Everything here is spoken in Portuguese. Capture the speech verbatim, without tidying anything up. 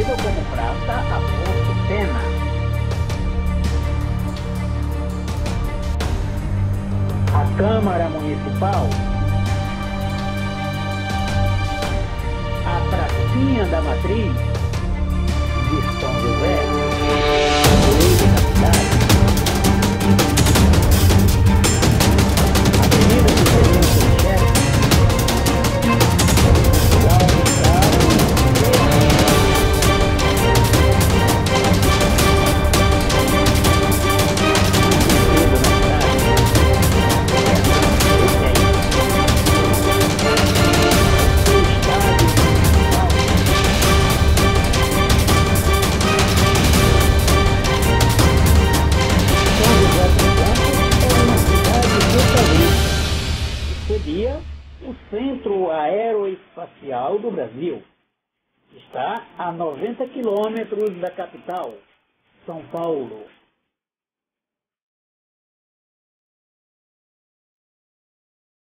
conhecida como Praça Afonso Pena. A Câmara Municipal, a Pracinha da Matriz de São José, igreja da cidade, a Avenida Presidente Michel, seria o Centro Aeroespacial do Brasil. Está a noventa quilômetros da capital, São Paulo.